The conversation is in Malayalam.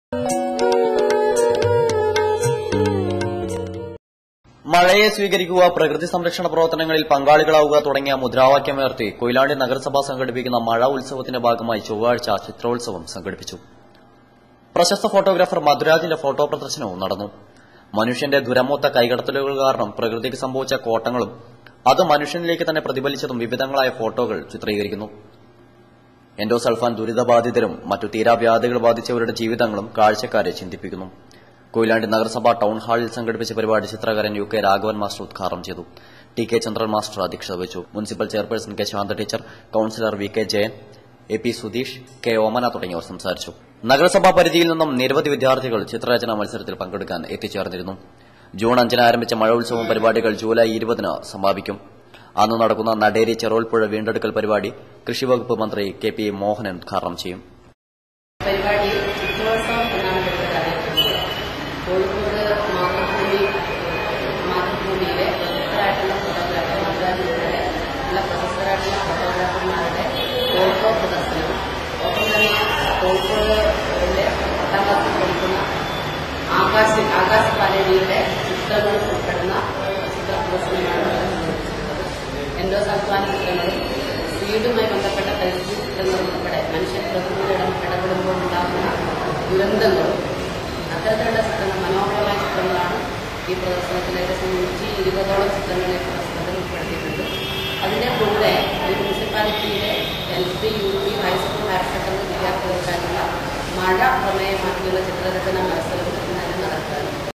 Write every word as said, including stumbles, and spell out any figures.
മഴയെ സ്വീകരിക്കുക, പ്രകൃതി സംരക്ഷണ പ്രവർത്തനങ്ങളിൽ പങ്കാളികളാവുക തുടങ്ങിയ മുദ്രാവാക്യമുയർത്തി കൊയിലാണ്ടി നഗരസഭ സംഘടിപ്പിക്കുന്ന മഴ ഉത്സവത്തിന്റെ ഭാഗമായി ചൊവ്വാഴ്ച ചിത്രോത്സവം സംഘടിപ്പിച്ചു. പ്രശസ്ത ഫോട്ടോഗ്രാഫർ മധുരാജിന്റെ ഫോട്ടോ പ്രദർശനവും നടന്നു. മനുഷ്യന്റെ ദുരമൊത്ത കൈകടത്തലുകൾ കാരണം പ്രകൃതിക്ക് സംഭവിച്ച കോട്ടങ്ങളും അത് മനുഷ്യനിലേക്ക് തന്നെ പ്രതിഫലിച്ചതും വിവിധങ്ങളായ ഫോട്ടോകൾ ചിത്രീകരിക്കുന്നു. എൻഡോസൾഫാൻ ദുരിതബാധിതരും മറ്റു തീരാവ്യാധികൾ ബാധിച്ചവരുടെ ജീവിതങ്ങളും കാഴ്ചക്കാരെ ചിന്തിപ്പിക്കുന്നു. കൊയിലാണ്ടി നഗരസഭ ടൌൺ ഹാളിൽ സംഘടിപ്പിച്ച പരിപാടി ചിത്രകാരൻ യു കെ രാഘവൻ മാസ്റ്റർ ഉദ്ഘാടനം ചെയ്തു. ടി കെ ചന്ദ്രൻ മാസ്റ്റർ അധ്യക്ഷത വഹിച്ചു. Municipal chairperson K Shantha teacher, councillor V K Jayan, A P Sudheesh, K Omana തുടങ്ങിയവർ സംസാരിച്ചു. നഗരസഭാ പരിധിയിൽ നിന്നും നിരവധി വിദ്യാർത്ഥികൾ ചിത്രരചനാ മത്സരത്തിൽ പങ്കെടുക്കാൻ എത്തിച്ചേർന്നിരുന്നു. ജൂൺ അഞ്ചിന് ആരംഭിച്ച മഴ ഉത്സവം പരിപാടികൾ ജൂലൈ ഇരുപതിന് സമാപിക്കും. അന്ന് നടക്കുന്ന നടേരി ചെറോൽപ്പുഴ വീണ്ടെടുക്കൽ പരിപാടി കൃഷിവകുപ്പ് മന്ത്രി കെ പി മോഹനൻ ഉദ്ഘാടനം ചെയ്യും. പരിപാടി ചിത്രോത്സവം എന്നാണ് അറിയപ്പെടുന്നത്. കോഴിക്കോട് മാതൃഭൂമി മാതൃഭൂമിയിലെ പ്രശസ്തരായിട്ടുള്ള ഫോട്ടോഗ്രാഫർമാരുടെ ഉള്ള പ്രശസ്തരായിട്ടുള്ള ഫോട്ടോഗ്രാഫർമാരുടെ ഫോട്ടോ പ്രദർശനം, ഒപ്പം തന്നെ കോഴിക്കോടിന്റെ പത്താം ക്ലാസ്സിൽ പഠിക്കുന്ന ആകാശ് ആകാശ് പാലേരിയുടെ ചിത്രങ്ങൾ ഉൾപ്പെടുന്ന ചിത്ര പ്രദർശനമാണ് എൻഡോസൾഫാൻ ചിത്രങ്ങളും വീടുമായി ബന്ധപ്പെട്ട പരിസ്ഥിതി ചിത്രങ്ങളും ഉൾപ്പെടെ മനുഷ്യ പ്രകൃതിയുടെ ഇടപെടുമ്പോൾ ഉണ്ടാകുന്ന ദുരന്തങ്ങളും അത്തരത്തിലുള്ള ചിത്രങ്ങൾ മനോഹരമായ ചിത്രങ്ങളാണ് ഈ പ്രദർശനത്തിൽ. ഏകദേശം നൂറ്റി ഇരുപതോളം ചിത്രങ്ങൾ ഈ പ്രദർശനത്തിൽ ഉൾപ്പെടുത്തിയിട്ടുണ്ട്. അതിന്റെ കൂടെ ഈ മുനിസിപ്പാലിറ്റിയിലെ L P, U P, high school, higher secondary വിദ്യാർത്ഥികൾക്കായിട്ടുള്ള മഴ പ്രമേയമാക്കിയുള്ള ചിത്രരചന മത്സരവും